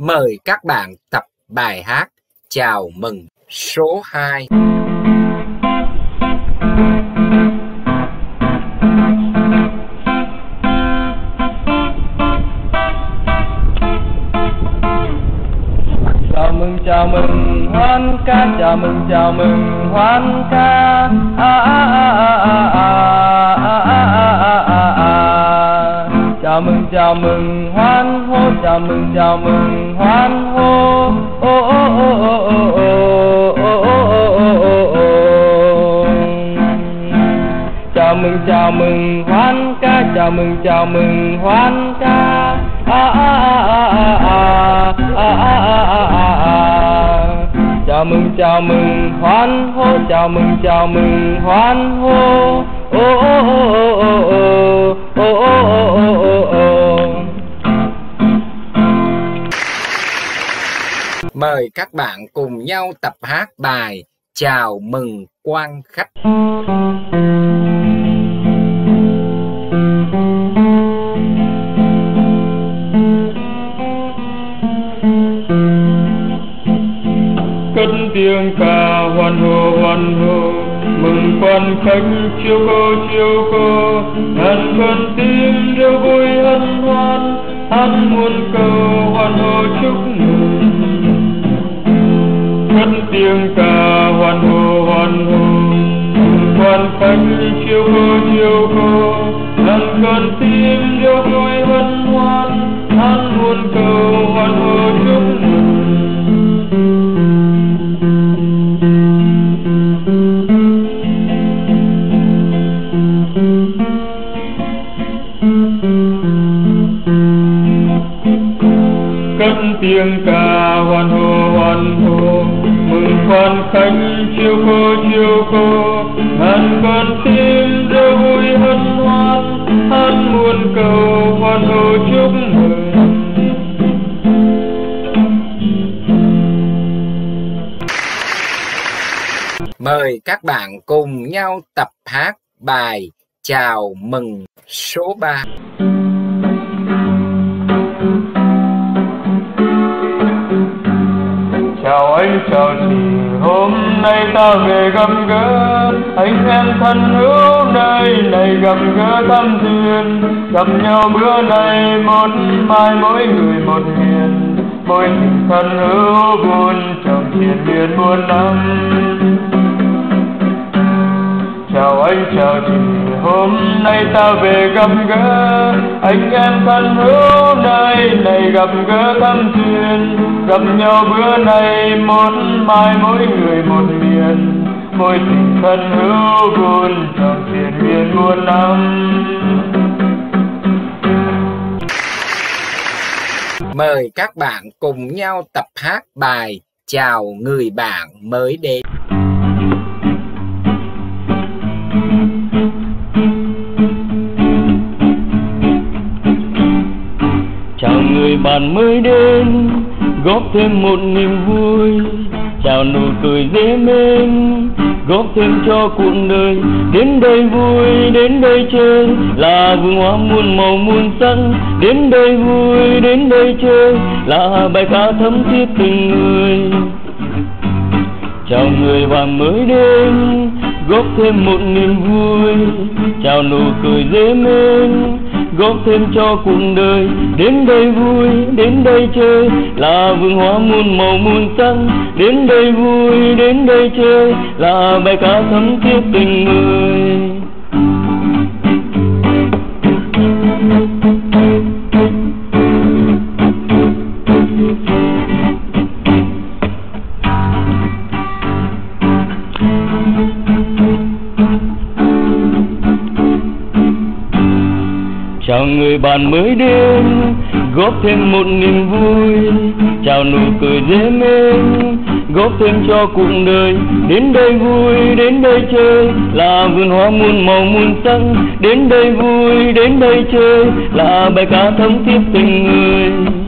Mời các bạn tập bài hát Chào mừng số 2. Chào mừng hoan ca, chào mừng hoan ca. Chào mừng hoan hô, chào mừng hoan hô. Chào mừng hoan ca, chào mừng hoan ca. Chào mừng hoan hô, chào mừng hoan hô. Mời các bạn cùng nhau tập hát bài Chào mừng quan khách. Cất tiếng ca hoan hô, mừng quan khách chiêu cô, ngàn con tim reo vui hân hoan, hát muôn câu hoan hô chúc mừng. Cất tiếng ca hoan hô, mừng quan khách chiêu cô, ngàn con tim reo vui hân hoan, hát muôn câu hoan hô chúc mừng. Cất tiếng ca hoan hô, mừng quan khách chiêu cô, ngàn con tim reo vui hân hoan, hát muôn câu hoan hô chúc mừng. Mời các bạn cùng nhau tập hát bài Chào mừng số 3. Chào anh, chào chị, hôm nay ta về gặp gỡ anh em thân hữu nơi này, gặp gỡ thăm duyên, gặp nhau bữa nay một mai mỗi người một miền, mỗi tình thân hữu buồn trong triền miên muôn năm. Chào anh, chào chị, hôm nay ta về gặp gỡ anh em thân hữu nơi này, gặp gỡ thăm duyên, gặp nhau bữa nay một mai mỗi người một miền, mỗi tình thân hữu buồn trong triền miên muôn năm. Mời các bạn cùng nhau tập hát bài Chào người bạn mới đến. Chào người bạn mới đến, góp thêm một niềm vui, chào nụ cười dễ mến, góp thêm cho cuộc đời. Đến đây vui, đến đây chơi, là vườn hoa muôn màu muôn sắc. Đến đây vui, đến đây chơi, là bài ca thấm thiết tình người. Chào người bạn mới đến, góp thêm một niềm vui, chào nụ cười dễ mến, góp thêm cho cuộc đời. Đến đây vui, đến đây chơi, là vườn hoa muôn màu muôn sắc. Đến đây vui, đến đây chơi, là bài ca thấm thiết tình người. Chào người bạn mới đến, góp thêm một niềm vui, chào nụ cười dễ mến, góp thêm cho cuộc đời. Đến đây vui, đến đây chơi, là vườn hoa muôn màu muôn sắc. Đến đây vui, đến đây chơi, là bài ca thấm thiết tình người.